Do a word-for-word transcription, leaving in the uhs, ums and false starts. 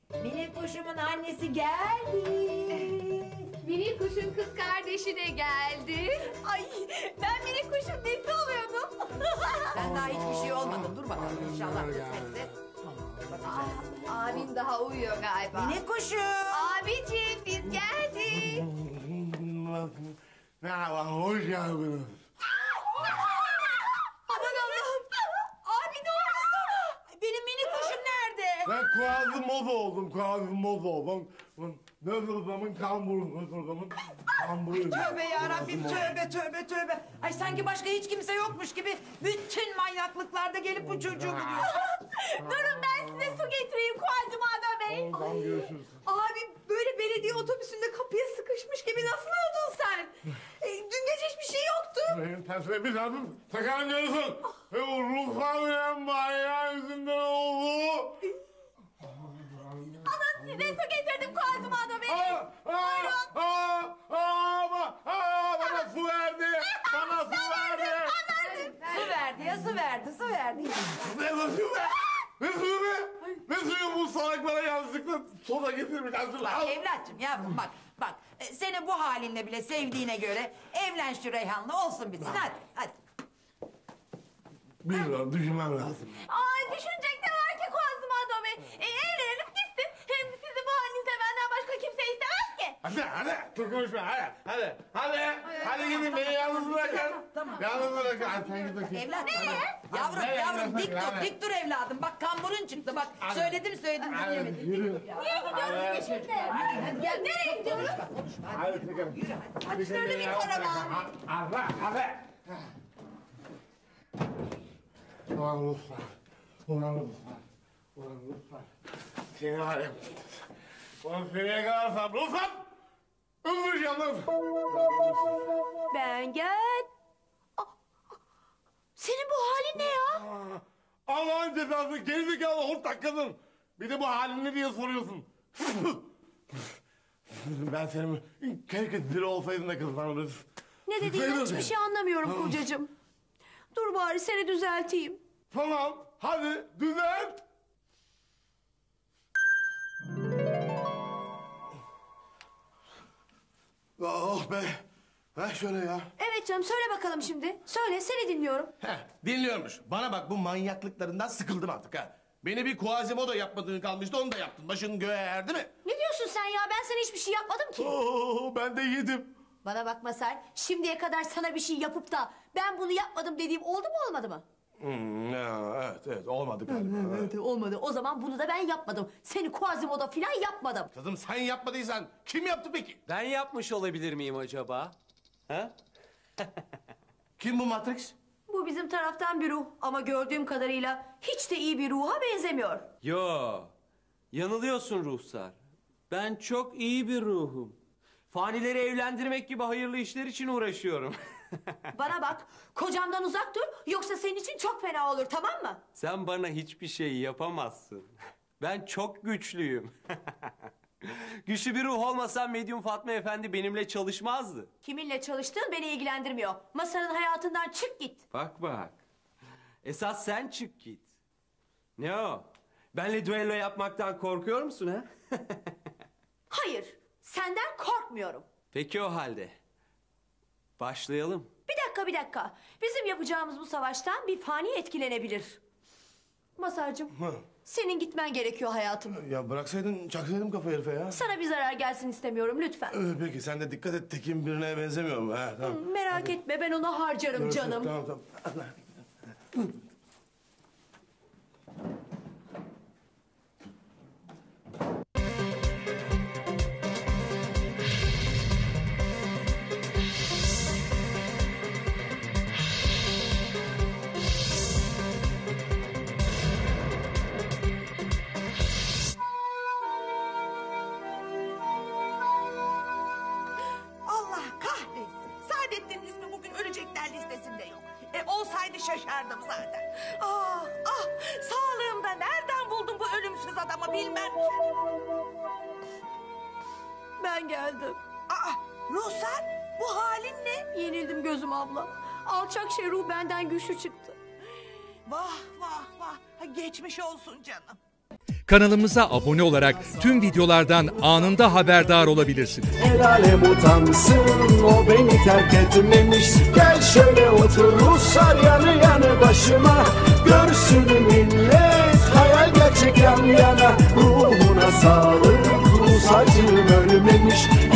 Minik kuşumun annesi geldi. Minik kuşun kız kardeşi de geldi. Ay ben minik kuşun nesi oluyordum. Sen daha hiçbir şey olmadın. Dur bakalım inşallah kısmetse. Aa, abin daha uyuyor galiba. Minik kuşum. Abicim biz geldik. Merhaba, hoş geldiniz. Aman Allah'ım. Abi ne oldu sana? Benim minik kuşum nerede? Ben Quasimodo oldum, Quasimodo oldum. Nöbel'damın kamburu, Nöbel'damın kamburu. Tövbe yarabbim, tövbe tövbe tövbe. Ay sanki başka hiç kimse yokmuş gibi bütün manyaklıklarda gelip bu çocuğu buluyorsun. Durun ben size su getireyim Quasimodo Bey. Tamam, görüşürüz. Abi böyle belediye otobüsünde kapıya sıkışmış gibi nasıl oldun sen? E, dün gece hiçbir şey yoktu. Benim tersine bir adım sakın görürsün. Ve o ruhsal manyağı yüzünden oldu. Alın size su getirdim Quasimodo Bey. Aa, aa, aa, aa, aa, bana su verdi. Bana su verdi. Su verdi ya su verdi su verdi. Ne suyu be? Ne suyu be? Ne suyu bu salaklara yanlışlıkla soda getirmiş hazırla. Al. Evlatçım yavrum bak bak e, seni bu halinle bile sevdiğine göre evlen şu Reyhan'la olsun bitsin hadi hadi. Bilmiyorum, düşünmem lazım. Ay düşünecek ne var ki Quasimodo Bey? E, evlenelim gitsin. Hem sizi bu halinizde benden başka kimse istemez ki. Hadi hadi çok konuşma hadi hadi hadi hadi gidin beni yalnız bırakın. Tamam. Yalnız bırakın. Hadi sen git bakayım. Evlat Hadi. yavrum Hadi, yavrum hadi, dik dur hadi. dik dur evladım bak kamburun çıktı bak Hadi. söyledim söyledim Hadi, dinlemedin. yürü. Niye gidiyoruz ki şimdi? Hadi gel Nereye gidiyoruz? Hadi çıkın. yürü hadi. Hadi şöyle beni bir yalnız tarafa. bırakın. Hadi hadi. Ulan Ruslar. Ulan Ruslar. Ulan Ruslar. Seni var ya. Ulan seni yakalarsam Ruslar. Öldüreceğim lan. Ben gel. Aa, senin bu halin ne ya? Aa, Allah'ın cezası gerizekalı hortlak kadın. Bir de bu halin ne diye soruyorsun. Ben senin keşke diri olsaydın da kızlanırız. Ne dediğinden hiçbir şey anlamıyorum kocacığım. Dur bari seni düzelteyim. Tamam, hadi düzelt. Oh be. Ha şöyle ya. Evet canım söyle bakalım şimdi. Söyle seni dinliyorum. Heh, dinliyormuş. Bana bak bu manyaklıklarından sıkıldım artık ha. Beni bir Quasimodo yapmadığın kalmıştı onu da yaptın. Başın göğe erdi mi? Ne diyorsun sen ya? Ben sana hiçbir şey yapmadım ki. Oo, ben de yedim. Bana bak Masar. Şimdiye kadar sana bir şey yapıp da ben bunu yapmadım dediğim oldu mu olmadı mı? Hmm, ya, evet evet olmadı galiba. Evet olmadı. O zaman bunu da ben yapmadım. Seni Quasimodo falan yapmadım. Kızım sen yapmadıysan kim yaptı peki? Ben yapmış olabilir miyim acaba? Ha? Kim bu Matrix? Bu bizim taraftan bir ruh ama gördüğüm kadarıyla hiç de iyi bir ruha benzemiyor. Yo. Yanılıyorsun ruhsar. Ben çok iyi bir ruhum. Fanileri evlendirmek gibi hayırlı işler için uğraşıyorum. Bana bak, kocamdan uzak dur yoksa senin için çok fena olur, tamam mı? Sen bana hiçbir şey yapamazsın. Ben çok güçlüyüm. Güçlü bir ruh olmasam Medyum Fatma Efendi benimle çalışmazdı. Kiminle çalıştığın beni ilgilendirmiyor. Masanın hayatından çık git. Bak bak. Esas sen çık git. Ne o? Benle düello yapmaktan korkuyor musun ha? Hayır, senden korkmuyorum. Peki o halde. Başlayalım. Bir dakika, bir dakika. Bizim yapacağımız bu savaştan bir fani etkilenebilir. Masarcığım, Hı. senin gitmen gerekiyor hayatım. Ya bıraksaydın çaksaydım kafa herife ya. Sana bir zarar gelsin istemiyorum lütfen. Ee, peki sen de dikkat et Tekin birine benzemiyor mu? Ha, tamam. Merak etme, ben onu harcarım Görüşürüz, canım. Tamam tamam. Allah kahretsin. Saadettin'in ismi bugün ölecekler listesinde yok. E olsaydı şaşardım zaten. Ah ah sağlığımda nereden buldun bu ölümsüz adamı bilmem ki. Ben geldim. Aa Ruhsar bu halin ne? Yenildim gözüm abla. Alçak şey ruh benden güçlü çıktı. Vah vah vah. Ha, geçmiş olsun canım. Kanalımıza abone olarak tüm videolardan anında haberdar olabilirsiniz. El alem utansın, o beni terk etmemiş. Gel şöyle otur Ruslar yanı yanı başıma. Görsün millet, hayal gerçek yan yana. Ruhuna sağlık, Rus acım ölmemiş.